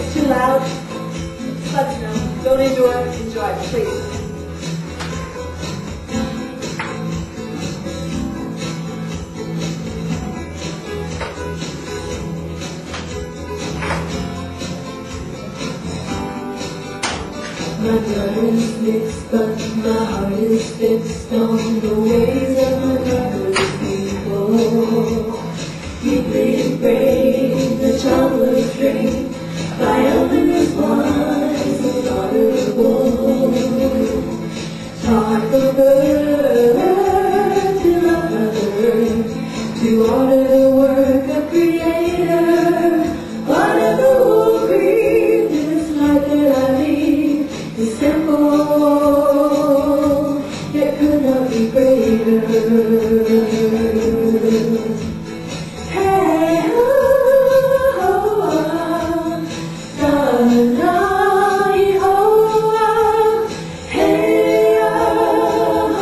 it's too loud, let us know. Don't endure, enjoy, please. My blood is mixed, but my heart is fixed on the ways of another people. Deeply afraid the child was drained by others' wise and honorable. Taught the bird to love another, to honor the work of Creator. Whatever will grieve this life that I lead is simple, yet could not be greater. Hey, oh, oh, Adonai, oh, hey, oh,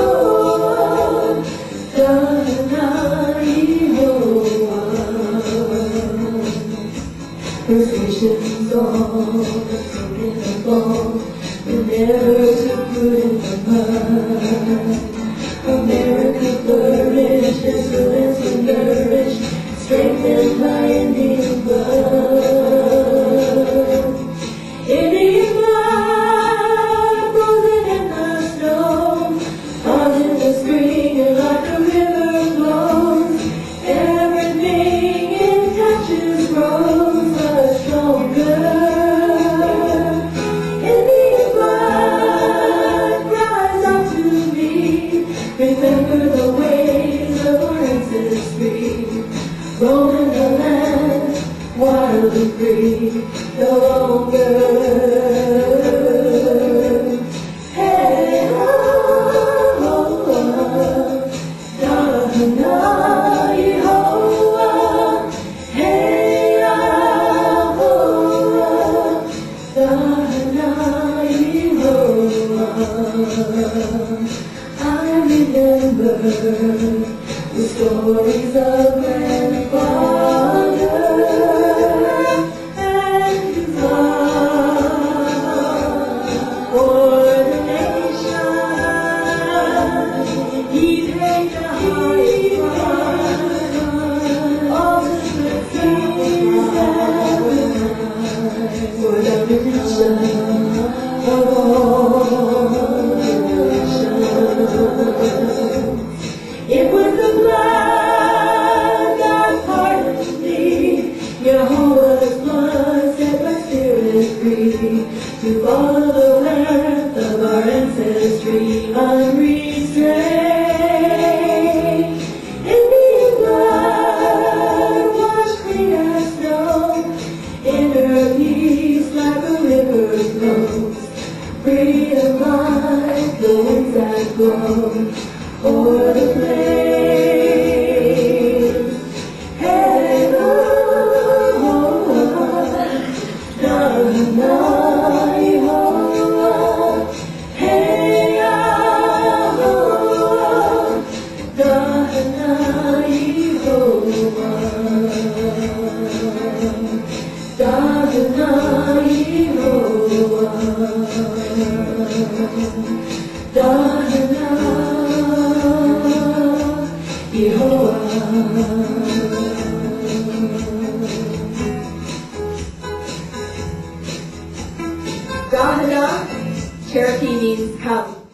Adonai, Persuasion's all broken and fall, but never took root in the mud. America flourished, excellence will nourish, strengthened by Indian blood. Indian blood, frozen in the snow, falls in the spring and like a river flows. Everything it touches grows much stronger. Indian blood cries out to me, remember the ways of our ancestry, roaming the land, wild and free, no longer. Hey, oh, Adonai, oh, hey, oh, Adonai, I remember the stories of grandfather and his love for the nation. He paid the high price, ultimate peace for the redemption of all nations. It was the blood that pardoned me, Jehovah's blood set my spirit free, to follow the path of our ancestry unrestrained. Indian blood washed clean as snow, inner peace like a river flows, freedom like the winds that blow o'er the plains. Hey, oh, Adonai, oh, hey, oh, Adonai, oh, Adonai, Dahana, Cherokee means come.